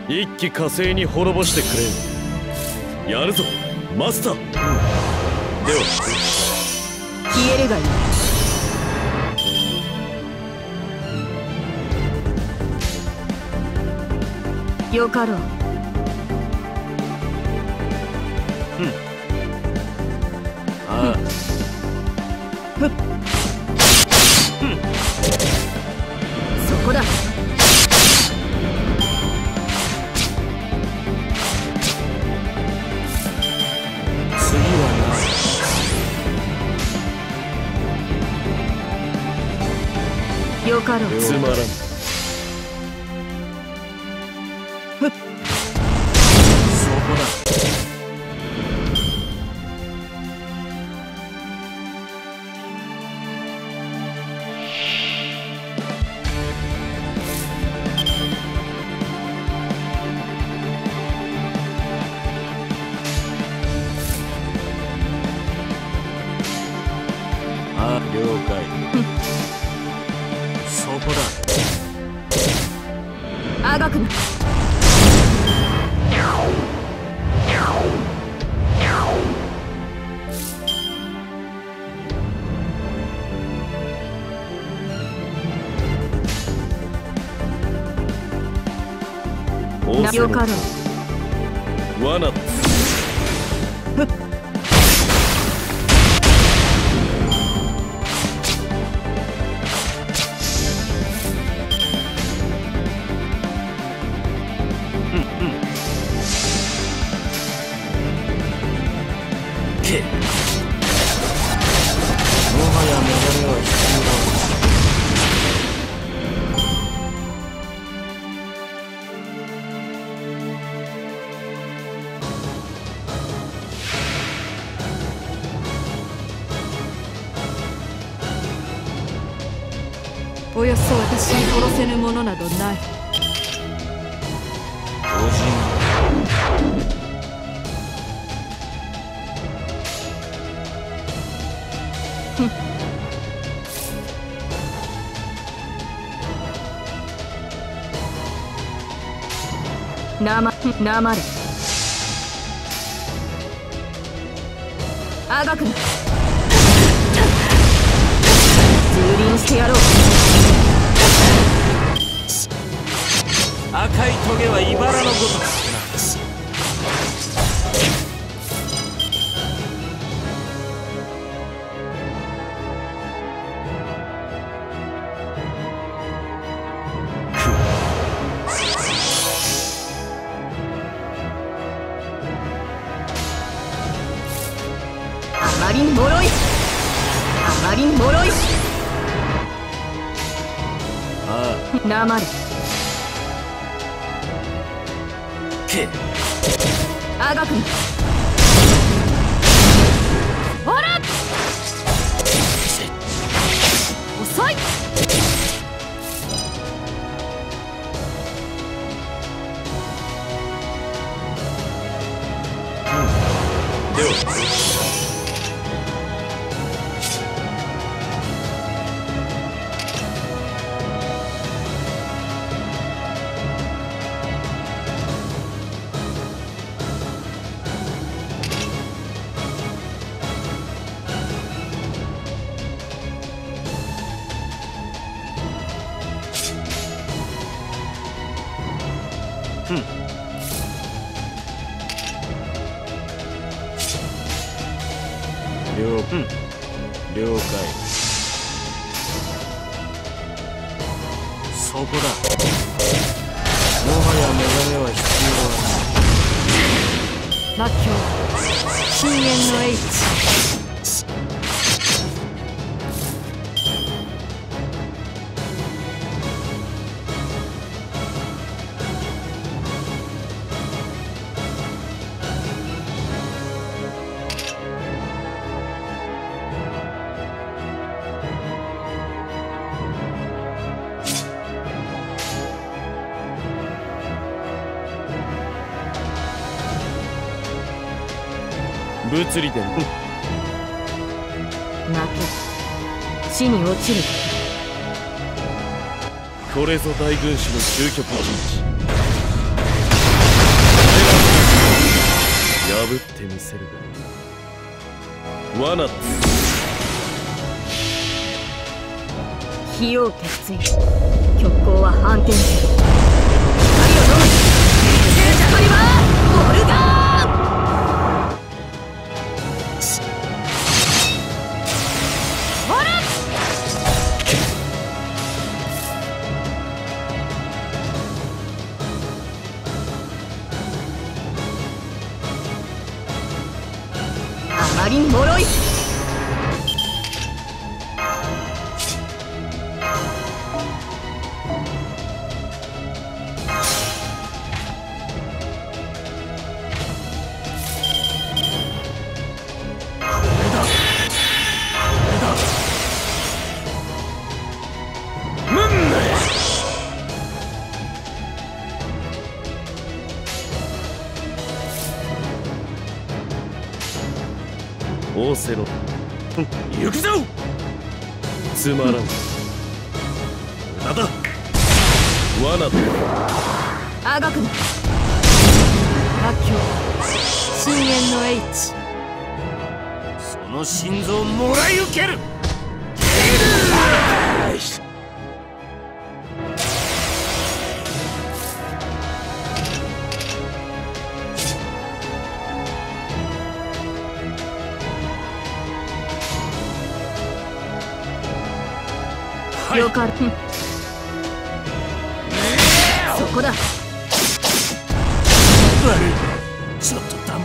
一気火星に滅ぼしてくれ。やるぞマスター。では消えるがいい。よかろう。 ああ。 ふっ。そこだ。 次はな。よかろう。 つまらん。 ふっ。 そこだ。あ、了解。そこだ。 あがくな。よかろう。 罠。 ふっ。 け。もはやメガネは必要だ。 およそ私に殺せぬものなどない。 おじん。 なまれ。あがくな。蹂躙してやろう。 赤いトゲは茨のごとく少な。 あまりに脆い。あまりに脆い。 ああ。 なまれ。 け。 あがくな。ほら。遅い。 では了解。そこだ。もはやメガネは必要らっきょう。深淵の H。 物理でも。 泣け。地に落ちる。 これぞ大軍師の究極陣地。 ぶってみせるが罠だ。 火を決意。極光は反転する。光を飲む。戦車狩りはオルガーン。あまりに脆い。 オーセロ行くぞ。つまらん。無駄だ。罠だ。 あがくな。魔境深淵の H。 その心臓をもらい受ける。 よかる。そこだ。 悪い。ちょっとだんま。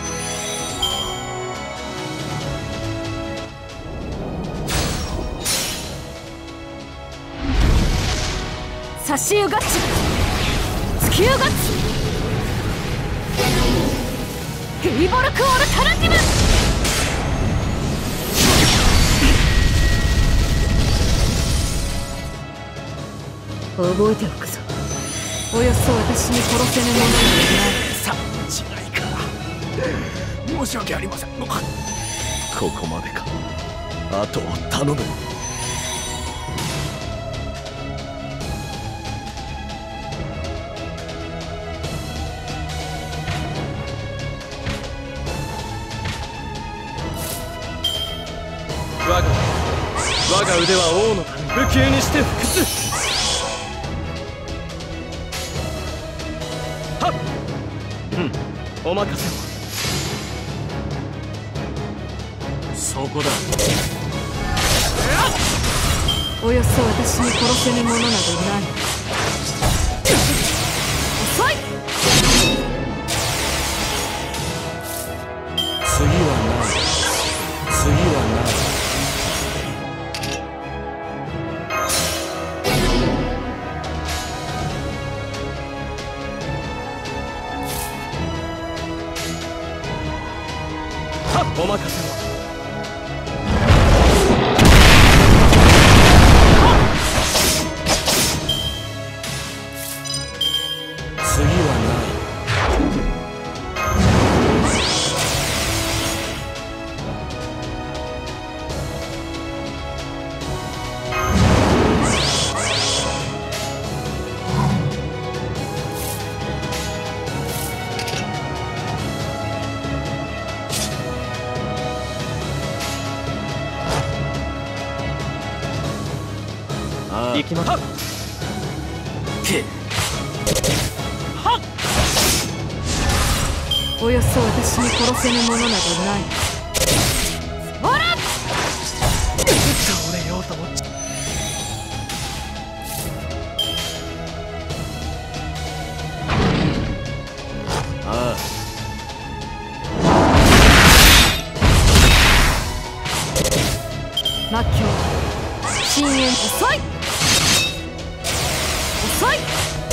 差し湯ガチ突き湯ガチヘイボルクオルタナティブ。覚えておくぞ。およそ私に殺せぬものさ違いか。申し訳ありません。 ここまでか。あとを頼む。我が腕は王のため武器にして不屈。お任せを。 そこだ。 およそ私に殺せぬものなどない。遅い。 次はない。次はない。 お任せを。 次はない。 行きます。 およそ私に殺せぬものなどない。ほら倒れようと思っちゃああ。 魔境深淵遅い遅い。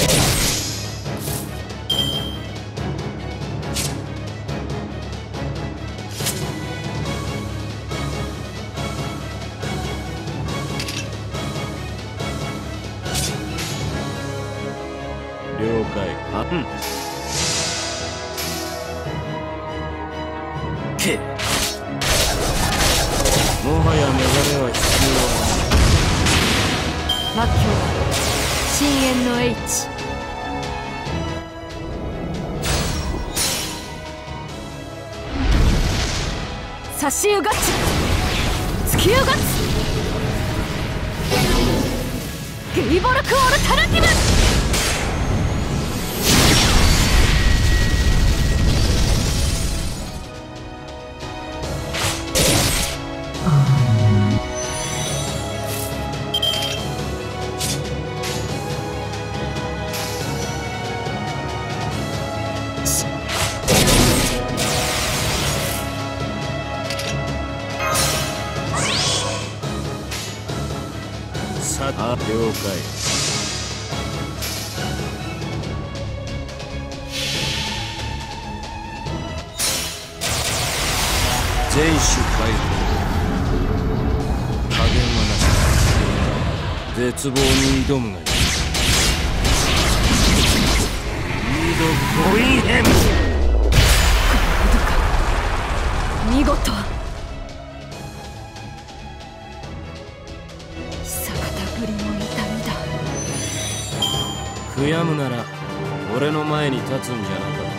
了解。あ、うん。もはや目覚めは必要は魔境深淵の H。 差しゆがち突きゆがつゲイボルクオルタナティブ。 了解。全種解放。加減はなし。絶望に挑むがいい。リードボインヘム。 見事。 悔やむなら俺の前に立つんじゃなかった。